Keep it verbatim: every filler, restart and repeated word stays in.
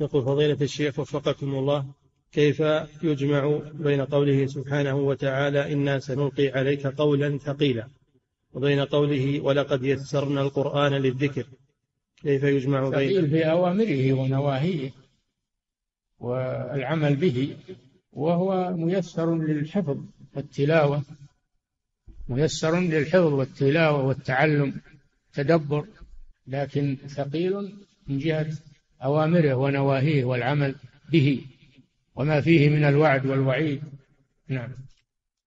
يقول فضيلة الشيخ وفقكم الله، كيف يجمع بين قوله سبحانه وتعالى إنا سنلقي عليك قولا ثقيلا وبين قوله ولقد يسرنا القرآن للذكر؟ كيف يجمع بين ثقيل في أوامره ونواهيه والعمل به، وهو ميسر للحفظ والتلاوة، ميسر للحفظ والتلاوة والتعلم تدبر، لكن ثقيل من جهة أوامره ونواهيه والعمل به وما فيه من الوعد والوعيد. نعم.